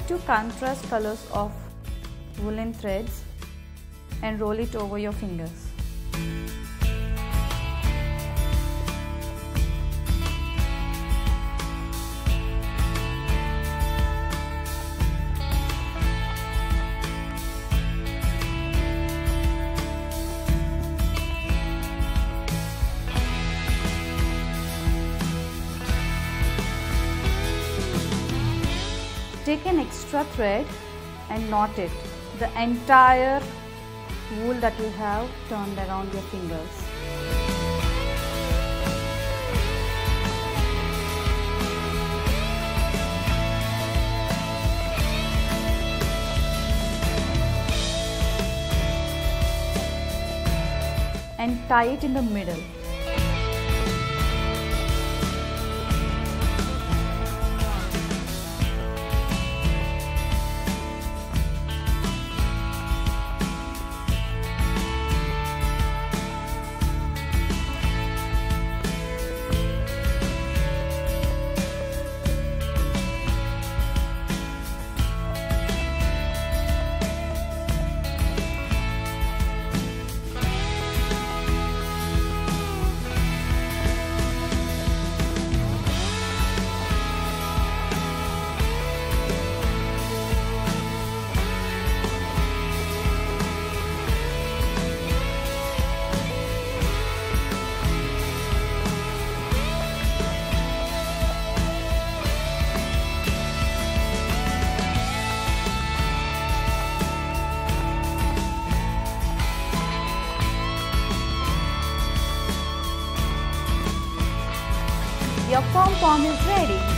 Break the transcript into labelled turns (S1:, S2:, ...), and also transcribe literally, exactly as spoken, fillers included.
S1: two contrast colors of woolen threads and roll it over your fingers. Take an extra thread and knot it. The entire wool that you have turned around your fingers. And tie it in the middle. Your pom pom is ready.